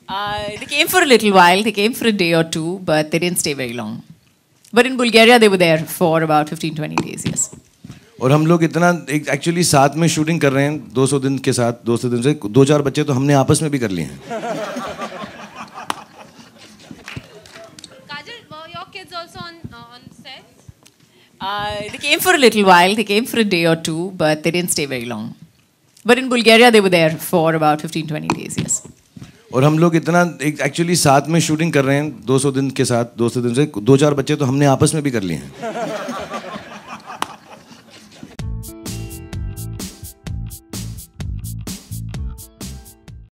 They came for a little while. They came for a day or two, but they didn't stay very long. But in Bulgaria, they were there for about 15-20 days, yes. और हम लोग इतना actually साथ में shooting कर रहे हैं 200 दिन के साथ 200 दिन से 2-4 बच्चे तो हमने आपस में भी कर लिए हैं. Kajol, were your kids also on set? They came for a little while. They came for a day or two, but they didn't stay very long. But in Bulgaria, they were there for about 15-20 days, yes. और हम लोग इतना actually साथ में shooting कर रहे हैं 200 दिन के साथ 200 दिन से 2-4 बच्चे तो हमने आपस में भी कर लिए हैं.